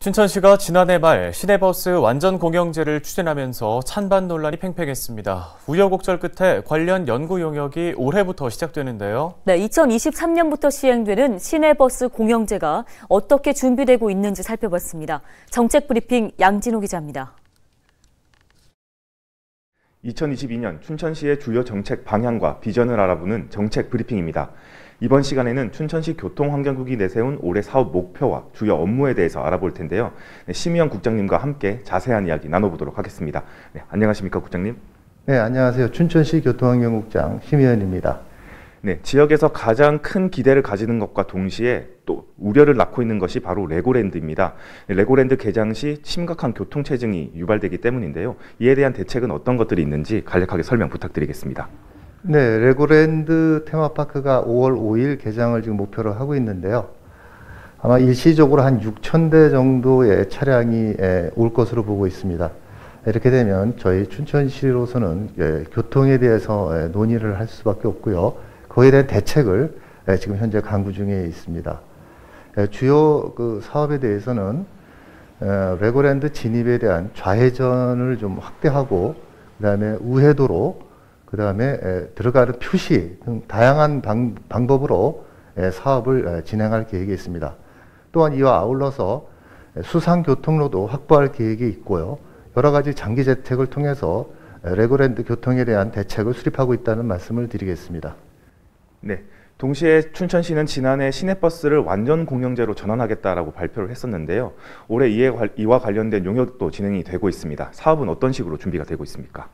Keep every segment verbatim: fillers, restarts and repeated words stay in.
춘천시가 지난해 말 시내버스 완전 공영제를 추진하면서 찬반 논란이 팽팽했습니다. 우여곡절 끝에 관련 연구 용역이 올해부터 시작되는데요. 네, 이천이십삼 년부터 시행되는 시내버스 공영제가 어떻게 준비되고 있는지 살펴봤습니다. 정책 브리핑 양진호 기자입니다. 이천이십이 년 춘천시의 주요 정책 방향과 비전을 알아보는 정책 브리핑입니다. 이번 시간에는 춘천시 교통환경국이 내세운 올해 사업 목표와 주요 업무에 대해서 알아볼 텐데요. 네, 심의연 국장님과 함께 자세한 이야기 나눠보도록 하겠습니다. 네, 안녕하십니까, 국장님? 네, 안녕하세요. 춘천시 교통환경국장 심의연입니다. 네, 지역에서 가장 큰 기대를 가지는 것과 동시에 또 우려를 낳고 있는 것이 바로 레고랜드입니다. 레고랜드 개장 시 심각한 교통체증이 유발되기 때문인데요. 이에 대한 대책은 어떤 것들이 있는지 간략하게 설명 부탁드리겠습니다. 네, 레고랜드 테마파크가 오월 오일 개장을 지금 목표로 하고 있는데요. 아마 일시적으로 한 육천 대 정도의 차량이 올 것으로 보고 있습니다. 이렇게 되면 저희 춘천시로서는 교통에 대해서 논의를 할 수밖에 없고요. 그에 대한 대책을 지금 현재 강구 중에 있습니다. 주요 그 사업에 대해서는 레고랜드 진입에 대한 좌회전을 좀 확대하고, 그 다음에 우회도로, 그 다음에 들어가는 표시 등 다양한 방, 방법으로 사업을 진행할 계획이 있습니다. 또한 이와 아울러서 수상교통로도 확보할 계획이 있고요. 여러 가지 장기 대책을 통해서 레고랜드 교통에 대한 대책을 수립하고 있다는 말씀을 드리겠습니다. 네, 동시에 춘천시는 지난해 시내버스를 완전 공영제로 전환하겠다라고 발표를 했었는데요. 올해 이에, 이와 관련된 용역도 진행이 되고 있습니다. 사업은 어떤 식으로 준비가 되고 있습니까?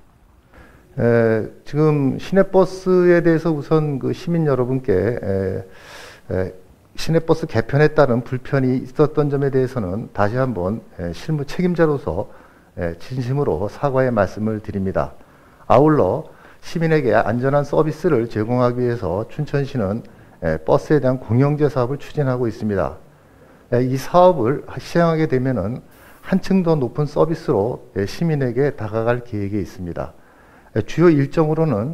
에, 지금 시내버스에 대해서 우선 그 시민 여러분께 에, 에, 시내버스 개편에 따른 불편이 있었던 점에 대해서는 다시 한번 에, 실무 책임자로서 에, 진심으로 사과의 말씀을 드립니다. 아울러 시민에게 안전한 서비스를 제공하기 위해서 춘천시는 에, 버스에 대한 공영제 사업을 추진하고 있습니다. 에, 이 사업을 시행하게 되면은 한층 더 높은 서비스로 에, 시민에게 다가갈 계획이 있습니다. 주요 일정으로는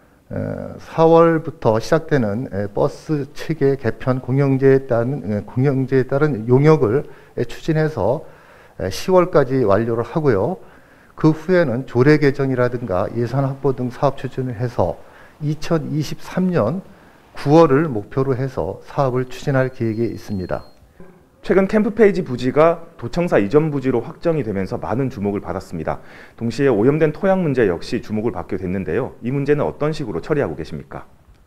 사월부터 시작되는 버스 체계 개편 공영제에 따른, 공영제에 따른 용역을 추진해서 시월까지 완료를 하고요. 그 후에는 조례 개정이라든가 예산 확보 등 사업 추진을 해서 이천이십삼 년 구월을 목표로 해서 사업을 추진할 계획이 있습니다. 최근 캠프페이지 부지가 도청사 이전 부지로 확정이 되면서 많은 주목을 받았습니다. 동시에 오염된 토양 문제 역시 주목을 받게 됐는데요. 이 문제는 어떤 식으로 처리하고 계십니까?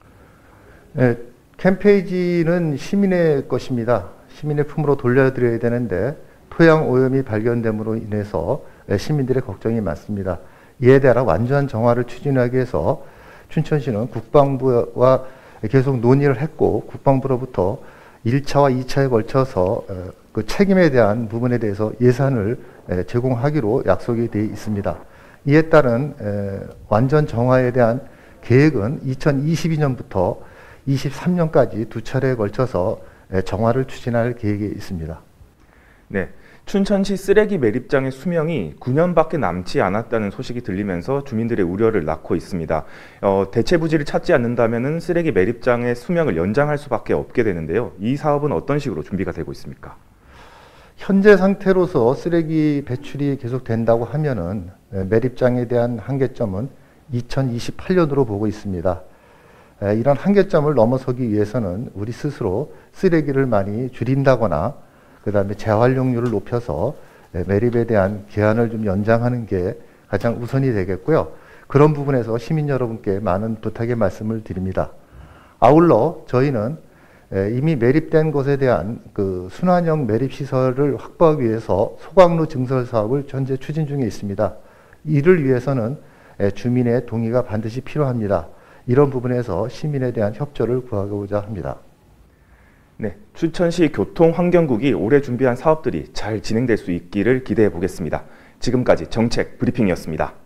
네, 캠페이지는 시민의 것입니다. 시민의 품으로 돌려드려야 되는데 토양 오염이 발견됨으로 인해서 시민들의 걱정이 많습니다. 이에 대한 완전한 정화를 추진하기 위해서 춘천시는 국방부와 계속 논의를 했고, 국방부로부터 일 차와 이 차에 걸쳐서 그 책임에 대한 부분에 대해서 예산을 제공하기로 약속이 되어 있습니다. 이에 따른 완전 정화에 대한 계획은 이천이십이 년부터 이십삼 년까지 두 차례에 걸쳐서 정화를 추진할 계획이 있습니다. 네, 춘천시 쓰레기 매립장의 수명이 구 년밖에 남지 않았다는 소식이 들리면서 주민들의 우려를 낳고 있습니다. 어, 대체 부지를 찾지 않는다면 쓰레기 매립장의 수명을 연장할 수밖에 없게 되는데요. 이 사업은 어떤 식으로 준비가 되고 있습니까? 현재 상태로서 쓰레기 배출이 계속 된다고 하면은 매립장에 대한 한계점은 이천이십팔 년으로 보고 있습니다. 이런 한계점을 넘어서기 위해서는 우리 스스로 쓰레기를 많이 줄인다거나, 그 다음에 재활용률을 높여서 매립에 대한 기한을 좀 연장하는 게 가장 우선이 되겠고요. 그런 부분에서 시민 여러분께 많은 부탁의 말씀을 드립니다. 아울러 저희는 이미 매립된 것에 대한 그 순환형 매립시설을 확보하기 위해서 소각로 증설 사업을 현재 추진 중에 있습니다. 이를 위해서는 주민의 동의가 반드시 필요합니다. 이런 부분에서 시민에 대한 협조를 구하고자 합니다. 네, 춘천시 교통환경국이 올해 준비한 사업들이 잘 진행될 수 있기를 기대해 보겠습니다. 지금까지 정책 브리핑이었습니다.